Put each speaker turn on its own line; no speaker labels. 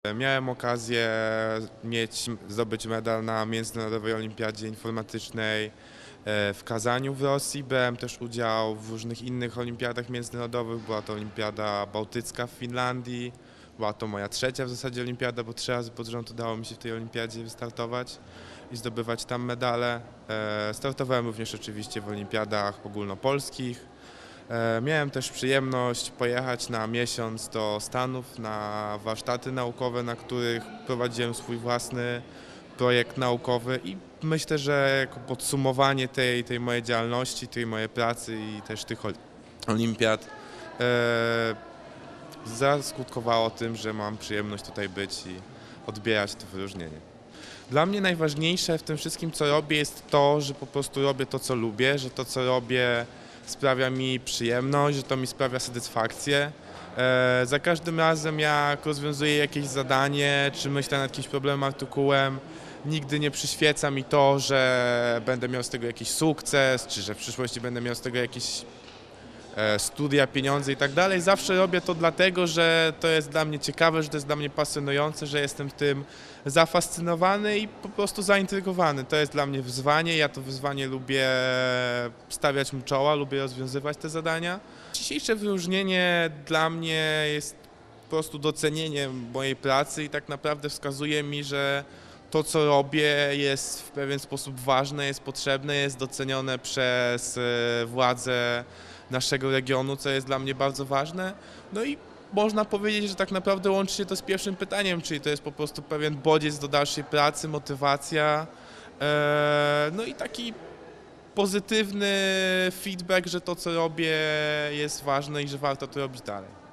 Miałem okazję zdobyć medal na Międzynarodowej Olimpiadzie Informatycznej w Kazaniu w Rosji. Brałem też udział w różnych innych olimpiadach międzynarodowych. Była to Olimpiada Bałtycka w Finlandii. Była to moja trzecia w zasadzie olimpiada, bo 3 razy pod rząd udało mi się w tej olimpiadzie wystartować i zdobywać tam medale. Startowałem również oczywiście w olimpiadach ogólnopolskich. Miałem też przyjemność pojechać na miesiąc do Stanów na warsztaty naukowe, na których prowadziłem swój własny projekt naukowy i myślę, że jako podsumowanie tej mojej działalności, tej mojej pracy i też tych olimpiad zaskutkowało tym, że mam przyjemność tutaj być i odbierać to wyróżnienie. Dla mnie najważniejsze w tym wszystkim, co robię, jest to, że po prostu robię to, co lubię, że to, co robię, sprawia mi przyjemność, że to mi sprawia satysfakcję. Za każdym razem, jak rozwiązuję jakieś zadanie, czy myślę nad jakimś problemem, artykułem, nigdy nie przyświeca mi to, że będę miał z tego jakiś sukces, czy że w przyszłości będę miał z tego jakieś studia, pieniądze i tak dalej. Zawsze robię to dlatego, że to jest dla mnie ciekawe, że to jest dla mnie pasjonujące, że jestem tym zafascynowany i po prostu zaintrygowany. To jest dla mnie wyzwanie, ja to wyzwanie lubię stawiać mu czoła, lubię rozwiązywać te zadania. Dzisiejsze wyróżnienie dla mnie jest po prostu docenieniem mojej pracy i tak naprawdę wskazuje mi, że to, co robię, jest w pewien sposób ważne, jest potrzebne, jest docenione przez władze naszego regionu, co jest dla mnie bardzo ważne. No i można powiedzieć, że tak naprawdę łączy się to z pierwszym pytaniem, czyli to jest po prostu pewien bodziec do dalszej pracy, motywacja, no i taki pozytywny feedback, że to, co robię, jest ważne i że warto to robić dalej.